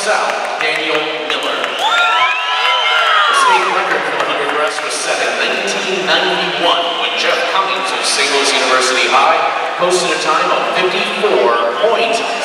South, Daniel Miller. The state record for the 100 breast was set in 1991 when Jeff Cummings of St. Louis University High posted a time of 54.8.